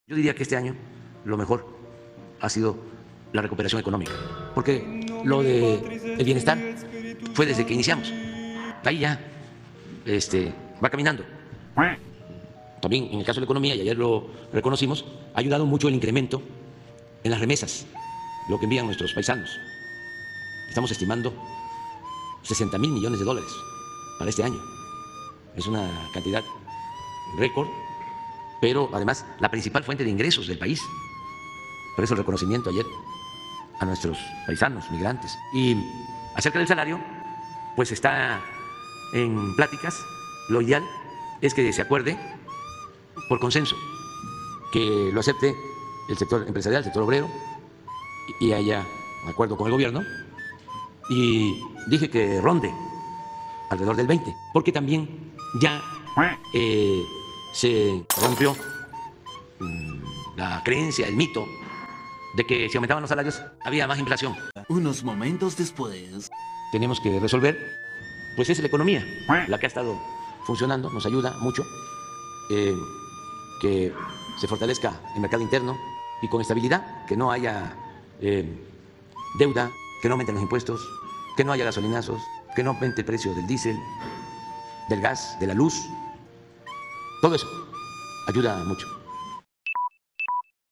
Yo diría que este año lo mejor ha sido la recuperación económica, porque lo de el bienestar fue desde que iniciamos. Ahí ya va caminando. También en el caso de la economía, y ayer lo reconocimos, ha ayudado mucho el incremento en las remesas, lo que envían nuestros paisanos. Estamos estimando 60.000 millones de dólares para este año. Es una cantidad récord, pero además la principal fuente de ingresos del país. Por eso el reconocimiento ayer a nuestros paisanos, migrantes. Y acerca del salario, pues está en pláticas. Lo ideal es que se acuerde por consenso, que lo acepte el sector empresarial, el sector obrero, y haya acuerdo con el gobierno. Y dije que ronde alrededor del 20, porque también ya se rompió la creencia, el mito de que si aumentaban los salarios había más inflación. Unos momentos después. Tenemos que resolver, pues es la economía la que ha estado funcionando, nos ayuda mucho, que se fortalezca el mercado interno y con estabilidad, que no haya deuda, que no aumenten los impuestos, que no haya gasolinazos, que no aumente el precio del diésel, del gas, de la luz. Todo eso ayuda mucho.